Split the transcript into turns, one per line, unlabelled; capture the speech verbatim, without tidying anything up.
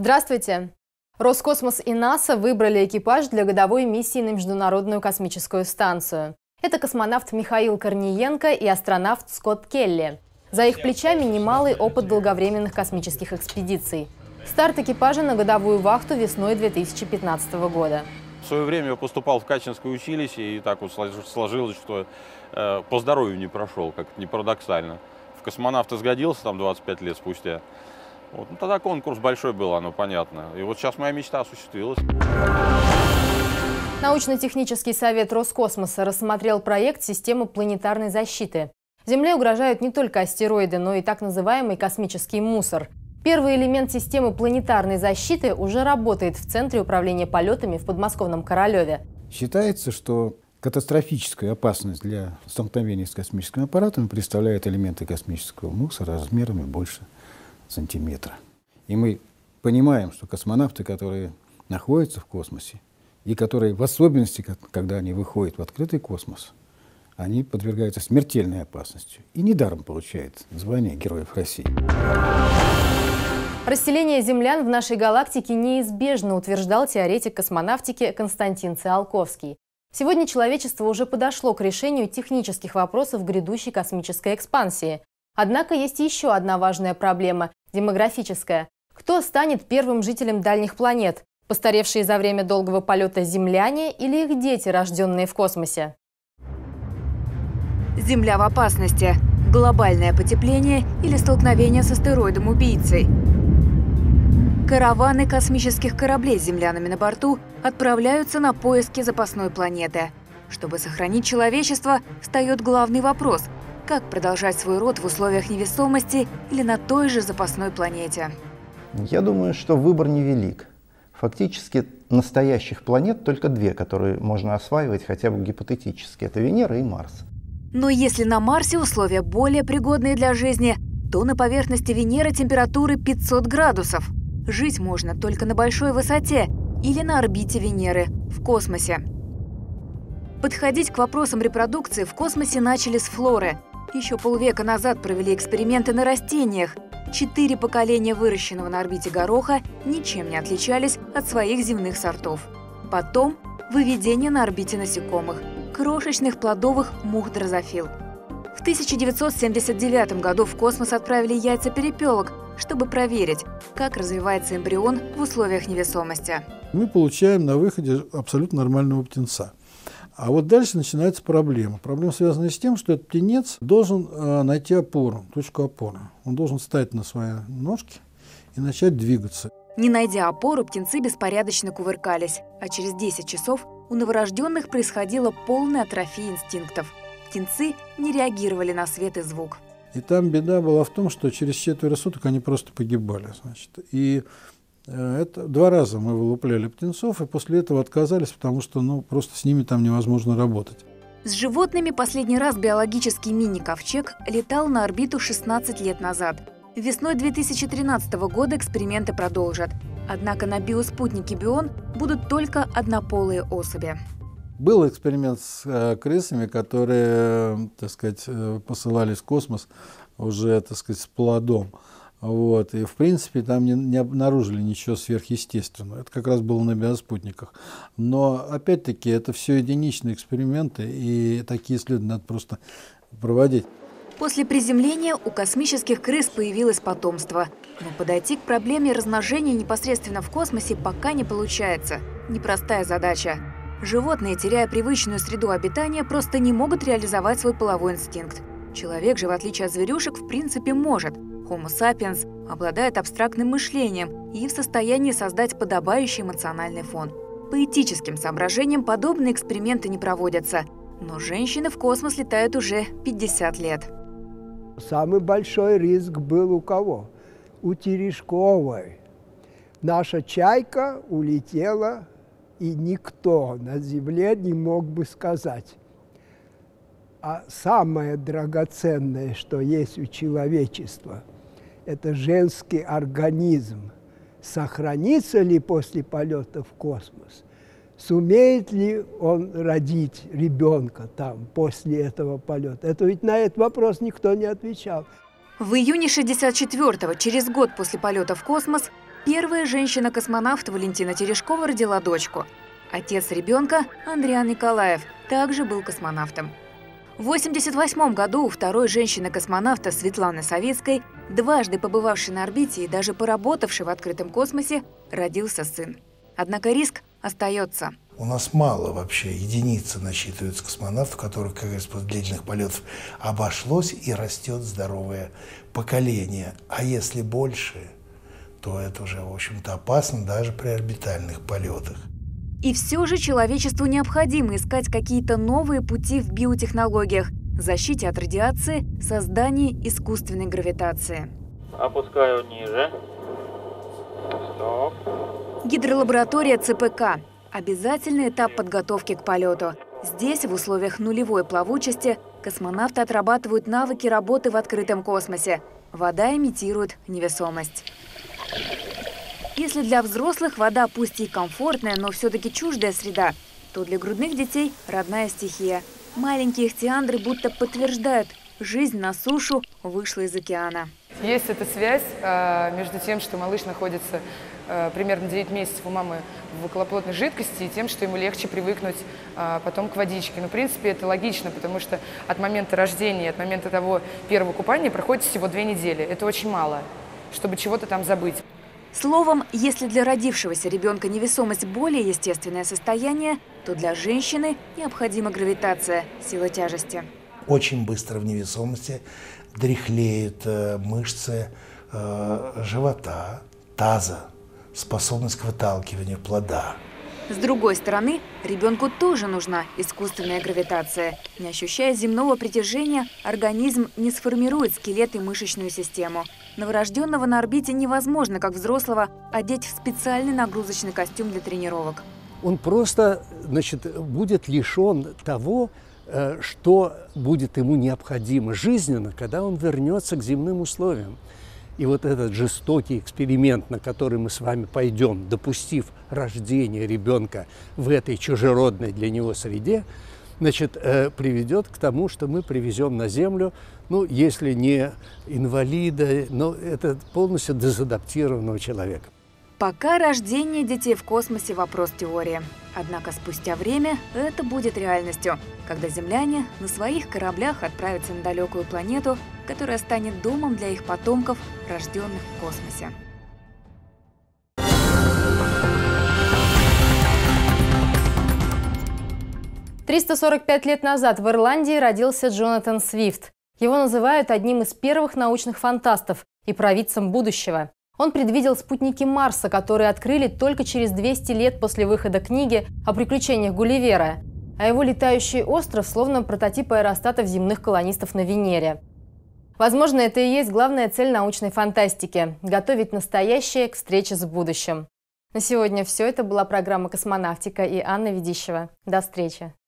Здравствуйте! Роскосмос и НАСА выбрали экипаж для годовой миссии на Международную космическую станцию. Это космонавт Михаил Корниенко и астронавт Скотт Келли. За их плечами немалый опыт долговременных космических экспедиций. Старт экипажа на годовую вахту весной две тысячи пятнадцатого года.
В свое время я поступал в Качинское училище, и так вот сложилось, что э, по здоровью не прошел, как ни парадоксально. В космонавта сгодился там двадцать пять лет спустя. Вот. Ну, тогда конкурс большой был, оно понятно. И вот сейчас моя мечта осуществилась.
Научно-технический совет Роскосмоса рассмотрел проект системы планетарной защиты. Земле угрожают не только астероиды, но и так называемый космический мусор. Первый элемент системы планетарной защиты уже работает в Центре управления полетами в подмосковном Королеве.
Считается, что катастрофическую опасность для столкновения с космическими аппаратами представляют элементы космического мусора размерами больше сантиметра. И мы понимаем, что космонавты, которые находятся в космосе, и которые в особенности, когда они выходят в открытый космос, они подвергаются смертельной опасности. И недаром получают звание Героев России.
Расселение землян в нашей галактике неизбежно, утверждал теоретик космонавтики Константин Циолковский. Сегодня человечество уже подошло к решению технических вопросов грядущей космической экспансии. Однако есть еще одна важная проблема – демографическая. Кто станет первым жителем дальних планет? Постаревшие за время долгого полета земляне или их дети, рожденные в космосе?
Земля в опасности. Глобальное потепление или столкновение с астероидом-убийцей. Караваны космических кораблей с землянами на борту отправляются на поиски запасной планеты. Чтобы сохранить человечество, встает главный вопрос – как продолжать свой род в условиях невесомости или на той же запасной планете?
Я думаю, что выбор невелик. Фактически настоящих планет только две, которые можно осваивать хотя бы гипотетически. Это Венера и Марс.
Но если на Марсе условия более пригодные для жизни, то на поверхности Венеры температуры пятьсот градусов. Жить можно только на большой высоте или на орбите Венеры в космосе. Подходить к вопросам репродукции в космосе начали с флоры. Еще полвека назад провели эксперименты на растениях. Четыре поколения выращенного на орбите гороха ничем не отличались от своих земных сортов. Потом выведение на орбите насекомых, крошечных плодовых мух дрозофил. В тысяча девятьсот семьдесят девятом году в космос отправили яйца-перепелок, чтобы проверить, как развивается эмбрион в условиях невесомости.
Мы получаем на выходе абсолютно нормального птенца. А вот дальше начинается проблема. Проблема связана с тем, что этот птенец должен э, найти опору, точку опоры. Он должен встать на свои ножки и начать двигаться.
Не найдя опору, птенцы беспорядочно кувыркались, а через десять часов у новорожденных происходила полная атрофия инстинктов. Птенцы не реагировали на свет и звук.
И там беда была в том, что через четверо суток они просто погибали. Значит. И это два раза мы вылупляли птенцов, и после этого отказались, потому что ну, просто с ними там невозможно работать.
С животными последний раз биологический мини-ковчег летал на орбиту шестнадцать лет назад. Весной две тысячи тринадцатого года эксперименты продолжат. Однако на биоспутнике Бион будут только однополые особи.
Был эксперимент с э, крысами, которые, так сказать, э, посылались в космос уже, так сказать, с плодом. Вот. И, в принципе, там не, не обнаружили ничего сверхъестественного. Это как раз было на биоспутниках. Но, опять-таки, это все единичные эксперименты, и такие исследования надо просто проводить.
После приземления у космических крыс появилось потомство. Но подойти к проблеме размножения непосредственно в космосе пока не получается. Непростая задача. Животные, теряя привычную среду обитания, просто не могут реализовать свой половой инстинкт. Человек же, в отличие от зверюшек, в принципе может. Homo sapiens обладает абстрактным мышлением и в состоянии создать подобающий эмоциональный фон. По этическим соображениям подобные эксперименты не проводятся. Но женщины в космос летают уже пятьдесят лет.
Самый большой риск был у кого? У Терешковой. Наша чайка улетела, и никто на Земле не мог бы сказать. А самое драгоценное, что есть у человечества, это женский организм. Сохранится ли после полета в космос? Сумеет ли он родить ребенка там после этого полета? Это ведь на этот вопрос никто не отвечал.
В июне шестьдесят четвёртого, через год после полета в космос, Первая женщина-космонавт Валентина Терешкова родила дочку. Отец ребенка, Андриан Николаев, также был космонавтом. В восемьдесят восьмом году у второй женщины-космонавта Светланы Савицкой, дважды побывавшей на орбите и даже поработавшей в открытом космосе, родился сын. Однако риск остается.
У нас мало вообще, единицы насчитываются космонавтов, которых, как говорится, после длительных полетов обошлось и растет здоровое поколение. А если больше, то это уже, в общем-то, опасно даже при орбитальных полетах.
И все же человечеству необходимо искать какие-то новые пути в биотехнологиях, защите от радиации, создании искусственной гравитации.
Опускаю ниже. Стоп.
Гидролаборатория ЦПК – обязательный этап подготовки к полету. Здесь, в условиях нулевой плавучести, космонавты отрабатывают навыки работы в открытом космосе. Вода имитирует невесомость. Если для взрослых вода пусть и комфортная, но все-таки чуждая среда, то для грудных детей родная стихия. Маленькие ихтиандры будто подтверждают – жизнь на сушу вышла из океана.
Есть эта связь э, между тем, что малыш находится э, примерно девять месяцев у мамы в околоплодной жидкости, и тем, что ему легче привыкнуть э, потом к водичке. Но, в принципе, это логично, потому что от момента рождения, от момента того первого купания проходит всего две недели. Это очень мало, чтобы чего-то там забыть.
Словом, если для родившегося ребенка невесомость более естественное состояние, то для женщины необходима гравитация, сила тяжести.
Очень быстро в невесомости дряхлеют э, мышцы э, живота, таза, способность к выталкиванию плода.
С другой стороны, ребенку тоже нужна искусственная гравитация. Не ощущая земного притяжения, организм не сформирует скелет и мышечную систему. Новорожденного на орбите невозможно, как взрослого, одеть в специальный нагрузочный костюм для тренировок.
Он просто, значит, будет лишен того, что будет ему необходимо жизненно, когда он вернется к земным условиям. И вот этот жестокий эксперимент, на который мы с вами пойдем, допустив рождение ребенка в этой чужеродной для него среде, значит, приведет к тому, что мы привезем на Землю, ну, если не инвалида, но это полностью дезадаптированного человека.
Пока рождение детей в космосе – вопрос теории. Однако спустя время это будет реальностью, когда земляне на своих кораблях отправятся на далекую планету, которая станет домом для их потомков, рожденных в космосе.
триста сорок пять лет назад в Ирландии родился Джонатан Свифт. Его называют одним из первых научных фантастов и провидцем будущего. Он предвидел спутники Марса, которые открыли только через двести лет после выхода книги о приключениях Гулливера. А его летающий остров словно прототип аэростатов земных колонистов на Венере. Возможно, это и есть главная цель научной фантастики – готовить настоящее к встрече с будущим. На сегодня все. Это была программа «Космонавтика» и Анна Ведищева. До встречи.